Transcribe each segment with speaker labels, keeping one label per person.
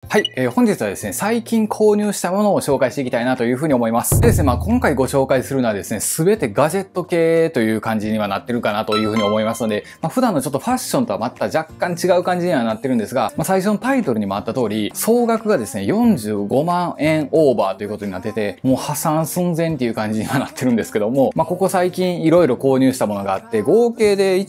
Speaker 1: はい、本日はですね、最近購入したものを紹介していきたいなというふうに思います。でですね、今回ご紹介するのはですね、すべてガジェット系という感じにはなってるかなというふうに思いますので、普段のちょっとファッションとはまた若干違う感じにはなってるんですが、最初のタイトルにもあった通り、総額がですね、45万円オーバーということになってて、もう破産寸前っていう感じにはなってるんですけども、ここ最近いろいろ購入したものがあって、合計で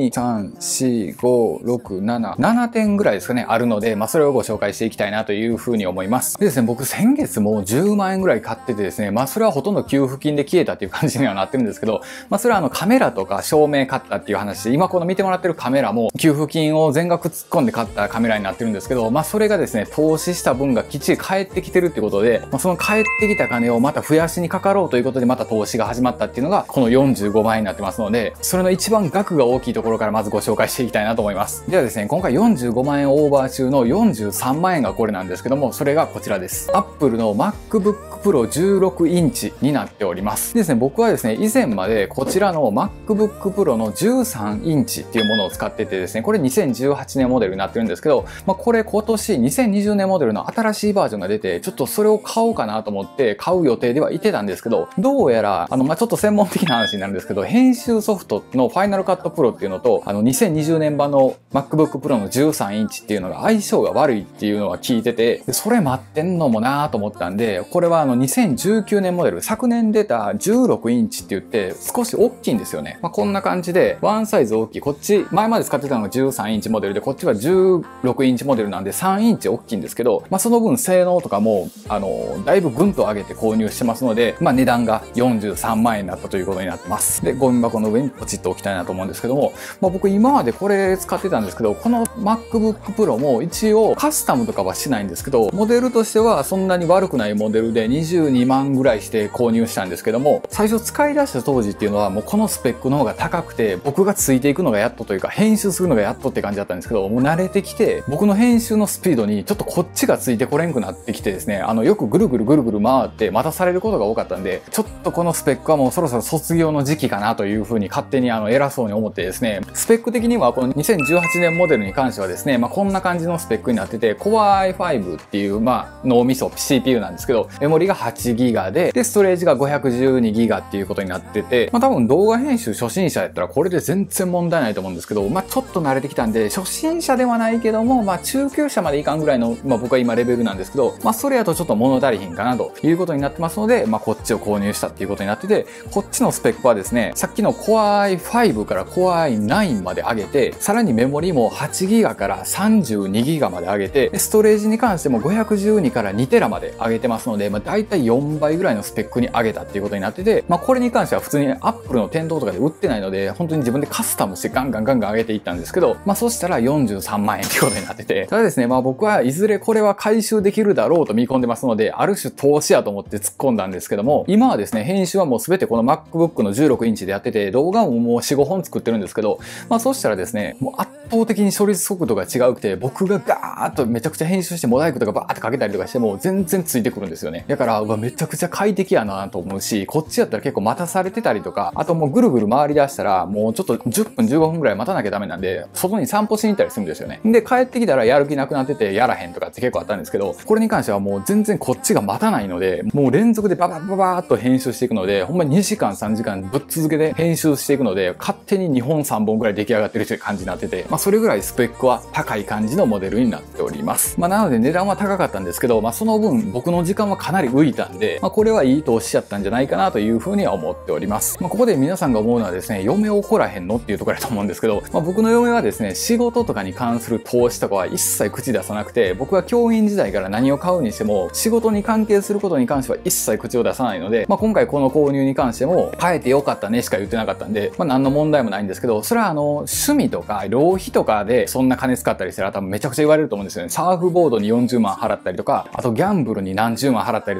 Speaker 1: 1、2、3、4、5、6、7点ぐらいですかね、あるので、それをご紹介していきたいなというふうに思います。でですね、僕先月も10万円ぐらい買っててですね、それはほとんど給付金で消えたっていう感じにはなってるんですけど、それはカメラとか照明買ったっていう話で、今この見てもらってるカメラも給付金を全額突っ込んで買ったカメラになってるんですけど、それがですね、投資した分がきっちり返ってきてるってことで、その返ってきた金をまた増やしにかかろうということでまた投資が始まったっていうのがこの45万円になってますので、それの一番額が大きいところからまずご紹介していきたいなと思います。ではですね、今回45万円オーバー中の43万円がこれなんですけども、それがこちらです。Apple の MacBook Pro 16インチになっております。でですね、僕はですね、以前までこちらの MacBook Pro の13インチっていうものを使っててですね、これ2018年モデルになってるんですけど、これ今年2020年モデルの新しいバージョンが出て、ちょっとそれを買おうかなと思って買う予定ではいてたんですけど、どうやら、ちょっと専門的な話になるんですけど、編集ソフトの Final Cut Pro っていうのと、2020年版の MacBook Pro の13インチっていうのが相性が悪いっていうのは聞いてて、それ待ってんのもなぁと思ったんで、これは2019年モデル、昨年出た16インチって言って少し大きいんですよね。こんな感じで、ワンサイズ大きい。こっち、前まで使ってたのが13インチモデルで、こっちは16インチモデルなんで3インチ大きいんですけど、その分性能とかも、だいぶぐんと上げて購入してますので、値段が43万円になったということになってます。で、ゴミ箱の上にポチッと置きたいなと思うんですけども、僕今までこれ使ってたんですけど、この MacBook Pro も一応カスタムとかはしないんですけど、モデルとしてはそんなに悪くないモデルで22万ぐらいして購入したんですけども、最初使い出した当時っていうのはもうこのスペックの方が高くて、僕がついていくのがやっとというか、編集するのがやっとって感じだったんですけど、もう慣れてきて、僕の編集のスピードにちょっとこっちがついてこれんくなってきてですね、よくぐるぐる回って待たされることが多かったんで、ちょっとこのスペックはもうそろそろ卒業の時期かなというふうに勝手に偉そうに思ってですね、スペック的にはこの2018年モデルに関してはですね、こんな感じのスペックになってて、Core i5 っていう、脳みそ CPU なんですけど、メモリが 8GB で、ストレージが 512GB っていうことになってて、多分動画編集初心者やったらこれで全然問題ないと思うんですけど、ちょっと慣れてきたんで、初心者ではないけども、中級者までいかんぐらいの、僕は今レベルなんですけど、それやとちょっと物足りひんかなということになってますので、こっちを購入したっていうことになってて、こっちのスペックはですね、さっきの Core i5 から Core i9 まで上げて、さらにメモリも 8GB から 32GB まで上げて、ストレージに関しても512から 2TB まで上げてますので、だいたい4倍ぐらいのスペックに上げたっていうことになってて、これに関しては普通に Apple の店頭とかで売ってないので、本当に自分でカスタムしてガンガン上げていったんですけど、そしたら43万円っていうことになってて、ただですね、僕はいずれこれは回収できるだろうと見込んでますので、ある種投資やと思って突っ込んだんですけども、今はですね、編集はもう全てこの MacBook の16インチでやってて、動画ももう4、5本作ってるんですけど、そうしたらですね、もう圧倒的に処理速度が違うくて、僕がガーッとめちゃくちゃ編集してモザイクとかバーってかけたりとかしても全然ついてくるんですよね。だから、めちゃくちゃ快適やなと思うし、こっちやったら結構待たされてたりとか、あともうぐるぐる回り出したら、もうちょっと10分15分ぐらい待たなきゃダメなんで、外に散歩しに行ったりするんですよね。で、帰ってきたらやる気なくなっててやらへんとかって結構あったんですけど、これに関してはもう全然こっちが待たないので、もう連続でババーっと編集していくので、ほんまに2時間3時間ぶっ続けで編集していくので、勝手に2本3本ぐらい出来上がってるって感じになってて、それぐらいスペックは高い感じのモデルになっております。なので値段は高かったんですけど、その分僕の時間はかなり浮いたんで、これはいい投資やったんじゃないかなというふうには思っております。ここで皆さんが思うのはですね、嫁怒らへんのっていうところだと思うんですけど、僕の嫁はですね、仕事とかに関する投資とかは一切口出さなくて、僕は教員時代から何を買うにしても、仕事に関係することに関しては一切口を出さないので、今回この購入に関しても、変えてよかったねしか言ってなかったんで、何の問題もないんですけど、それは趣味とか浪費とかでそんな金使ったりしたら多分めちゃくちゃ言われると思うんですよね。サーフボードに40万払ったりとか、あとギャンブルに何十万払ったりと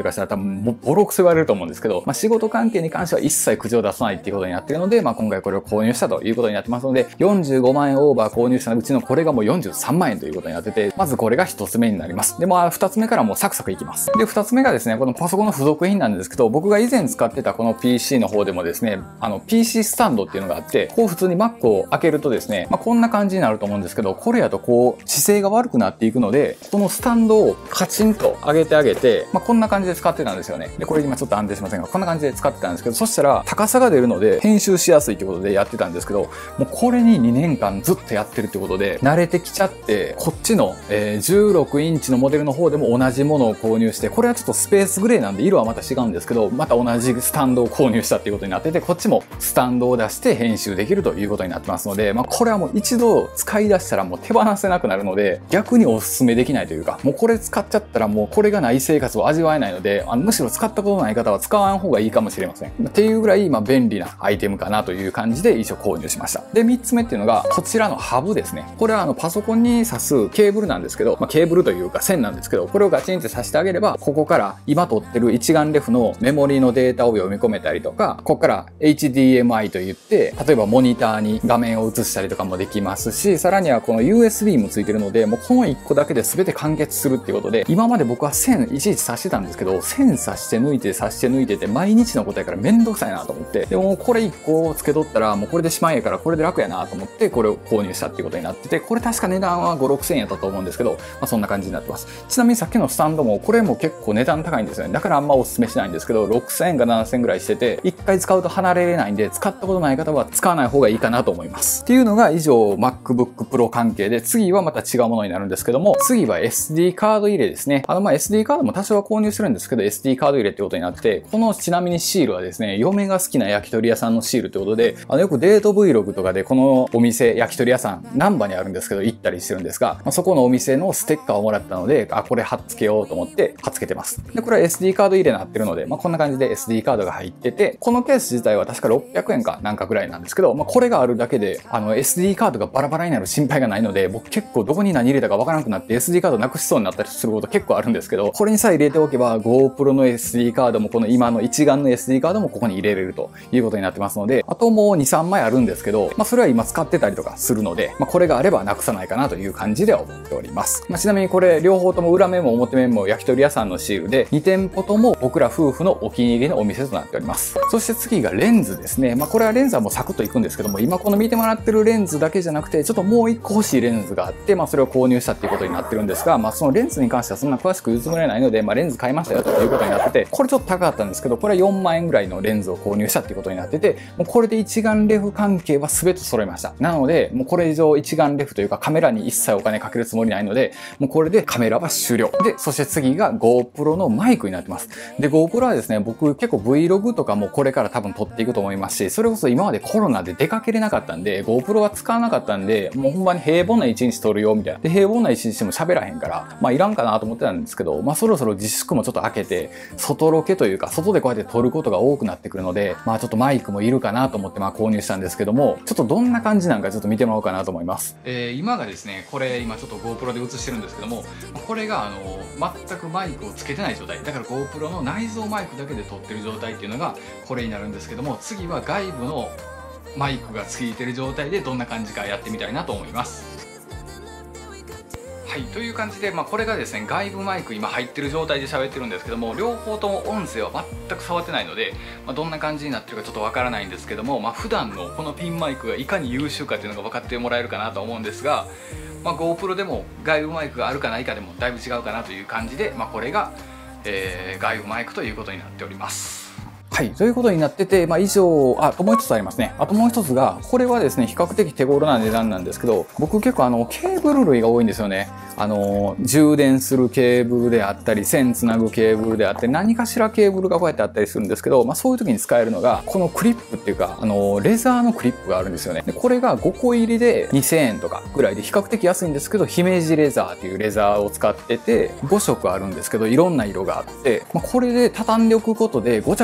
Speaker 1: かしたら多分もうボロクソ言われると思うんですけど、仕事関係に関しては一切口を出さないっていうことになっているので、今回これを購入したということになってますので、45万円オーバー購入したうちのこれがもう43万円ということになってて、まずこれが1つ目になります。で、2つ目からもうサクサクいきます。で、2つ目がですね、このパソコンの付属品なんですけど、僕が以前使ってたこの PC の方でもですね、PC スタンドっていうのがあって、こう普通に Mac を開けるとですね、こんな感じになると思うんですけど、これやとこう姿勢が悪くなっていくので、このスタンドをカチンと上げてあげて、こんな感じで使ってたんですよね。で、これ今ちょっと安定しませんが、こんな感じで使ってたんですけど、そしたら高さが出るので編集しやすいってことでやってたんですけど、もうこれに2年間ずっとやってるってことで、慣れてきちゃって、こっちの、16インチのモデルの方でも同じものを購入して、これはちょっとスペースグレーなんで色はまた違うんですけど、また同じスタンドを購入したっていうことになってて、こっちもスタンドを出して編集できるということになってますので、これはもう一度使い出したらもう手放せなくなるので、逆におすすめできないというか、もうこれ使っちゃったらもうこれがない生活を味わえないので、むしろ使ったことない方は使わん方がいいかもしれません。っていうぐらい便利なアイテムかなという感じで一応購入しました。で、3つ目っていうのが、こちらのハブですね。これはパソコンに挿すケーブルなんですけど、ケーブルというか線なんですけど、これをガチンって挿してあげれば、ここから今撮ってる一眼レフのメモリのデータを読み込めたりとか、ここから HDMI といって、例えばモニターに画面を映したりとかもできますし、さらにはこの USB もついてるので、もうこの1個だけで全て完結するっていうことで、今まで僕は線いちいち挿してたんですけど、線挿して抜いて挿して抜いてて毎日のことやからめんどくさいなと思って、でもこれ1個つけとったらもうこれでしまいやからこれで楽やなと思ってこれを購入したっていうことになってて、これ確か値段は5、6千円やったと思うんですけど、そんな感じになってます。ちなみにさっきのスタンドもこれも結構値段高いんですよね。だからあんまおすすめしないんですけど、6000円か7000円ぐらいしてて、1回使うと離れれないんで、使ったことない方は使わない方がいいかなと思います。っていうのが以上 MacBook Pro 関係で、次はまた違うものになるんですけども、次は SD カード入れですね。SD カードも多少は購入してるんですけど、SD カード入れってことになってて、このちなみにシールはですね、嫁が好きな焼き鳥屋さんのシールってことで、よくデート Vlog とかでこのお店、焼き鳥屋さん、難波にあるんですけど、行ったりしてるんですが、そこのお店のステッカーをもらったので、これ貼っつけようと思って貼っつけてます。で、これは SD カード入れになってるので、こんな感じで SD カードが入ってて、このケース自体は確か600円かなんかぐらいなんですけど、これがあるだけで、SD カードがバラバラになる心配がないので、僕結構どこに何入れたかわからなくなって SD カードなくしそうになったりすること結構あるんですけど、これにさえ入れておけば GoPro の SD カードもこの今の一眼の SD カードもここに入れれるということになってますので、あともう2、3枚あるんですけど、それは今使ってたりとかするので、これがあればなくさないかなという感じで思っております。ちなみにこれ両方とも裏面も表面も焼き鳥屋さんのシールで、2店舗とも僕ら夫婦のお気に入りのお店となっております。そして次がレンズですね。これはレンズはもうサクッといくんですけども、今この見てもらってるレンズだけじゃなくて、ちょっともう1個欲しいレンズがあって、それを購入したっていうことになってるんですが、そのレンズに関してはそんな詳しく言うつもりはないので、レンズ買いましたよということになってて、これちょっと高かったんですけど、これは4万円ぐらいのレンズを購入したっていうことになってて、もうこれで一眼レフ関係は全て揃いました。なので、もうこれ以上一眼レフというかカメラに一切お金かけるつもりないので、もうこれでカメラは終了。で、そして次が GoPro のマイクになってます。で、GoPro はですね、僕結構 Vlog とかもこれから多分撮っていくと思いますし、それこそ今までコロナで出かけれなかったんで、GoPro は使わなかったんで、もうほんまに平凡な一日撮るよみたいな。で、平凡な一日も喋らへんから、いらんかなと思ってたんですけど、そろそろ自粛もちょっと明けて、外ロケというか、外でこうやって撮ることが多くなってくるので、ちょっとマイクもいるかなと思って購入したんですけども、ちょっとどんな感じなんかちょっと見てもらおうかなと思います。今がですね、これ今ちょっと GoPro で映してるんですけども、これが全くマイクをつけてない状態。だから GoPro の内蔵マイクだけで撮ってる状態っていうのがこれになるんですけども、次は外部のマイクがついてる状態でどんな感じかやってみたいなと思います。はい、という感じで、これがですね、外部マイク今入ってる状態で喋ってるんですけども、両方とも音声は全く触ってないので、どんな感じになってるかちょっとわからないんですけども、普段のこのピンマイクがいかに優秀かっていうのが分かってもらえるかなと思うんですが、GoPro でも外部マイクがあるかないかでもだいぶ違うかなという感じで、これが、外部マイクということになっております。はい。ということになってて、以上、あともう一つありますね。あともう一つが、これはですね、比較的手頃な値段なんですけど、僕結構ケーブル類が多いんですよね。充電するケーブルであったり、線つなぐケーブルであったり、何かしらケーブルがこうやってあったりするんですけど、そういう時に使えるのが、このクリップっていうか、レザーのクリップがあるんですよね。で、これが5個入りで2000円とかぐらいで比較的安いんですけど、姫路レザーっていうレザーを使ってて、5色あるんですけど、いろんな色があって、これで畳んでおくことでごちゃごちゃし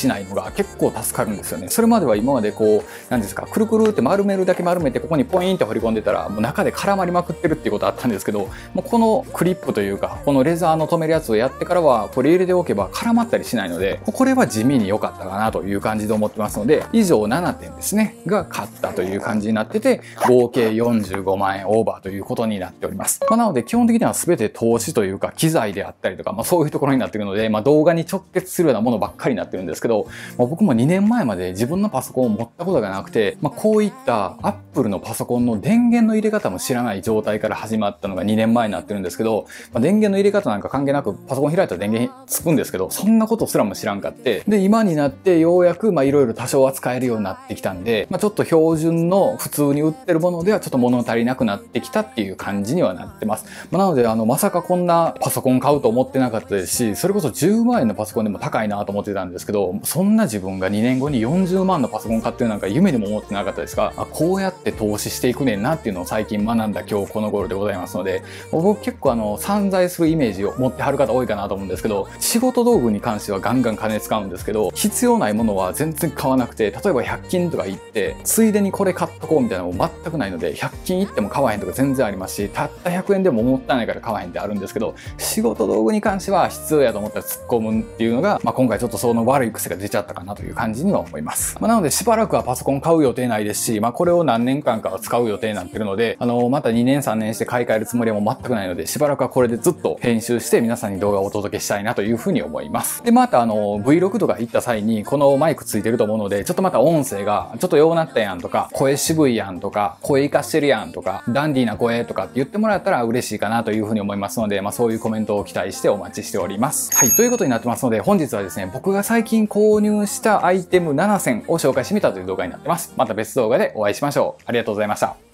Speaker 1: しないのが結構助かるんですよね。それまでは今までこう、なんですか、くるくるって丸めるだけ丸めて、ここにポインって掘り込んでたら、もう中で絡まりまくってるっていうことあったんですけど、もうこのクリップというか、このレザーの留めるやつをやってからは、これ入れておけば絡まったりしないので、これは地味に良かったかなという感じで思ってますので、以上7点ですね、が買ったという感じになってて、合計45万円オーバーということになっております。なので、基本的には全て投資というか、機材であったりとか、そういうところになっているので、動画に直結するようなものばっかりになってるんですけど、僕も2年前まで自分のパソコンを持ったことがなくて、こういった Apple のパソコンの電源の入れ方も知らない状態から始まったのが2年前になってるんですけど、電源の入れ方なんか関係なくパソコン開いたら電源つくんですけど、そんなことすらも知らんかって、で、今になってようやくいろいろ多少は使えるようになってきたんで、ちょっと標準の普通に売ってるものではちょっと物足りなくなってきたっていう感じにはなってます。なので、まさかこんなパソコン買うと思ってなかったですし、それこそ10万円のパソコンでも高いなと思ってたんですけど、そんな自分が2年後に40万のパソコン買ってるなんか夢でも思ってなかったですが、こうやって投資していくねんなっていうのを最近学んだ今日この頃でございますので、僕結構散財するイメージを持ってはる方多いかなと思うんですけど、仕事道具に関してはガンガン金使うんですけど、必要ないものは全然買わなくて、例えば100均とか行って、ついでにこれ買っとこうみたいなのも全くないので、100均行っても買わへんとか全然ありますし、たった100円でももったいないから買わへんってあるんですけど、仕事道具に関しては必要やと思ったら突っ込むっていうのが、今回ちょっとその悪い癖が出ちゃったかなという感じには思います。なのでしばらくはパソコン買う予定ないですし、これを何年間かは使う予定になってるので、また2年3年して買い替えるつもりはもう全くないので、しばらくはこれでずっと編集して皆さんに動画をお届けしたいなというふうに思います。で、またVlog とか行った際にこのマイクついてると思うので、ちょっとまた音声がちょっとようなったやんとか、声渋いやんとか、声活かしてるやんとか、ダンディーな声とかって言ってもらったら嬉しいかなというふうに思いますので、そういうコメントを期待してお待ちしております。はい、ということになってますので、本日はですね、僕が最近購入したアイテム7選を紹介してみたという動画になってます。また別動画でお会いしましょう。ありがとうございました。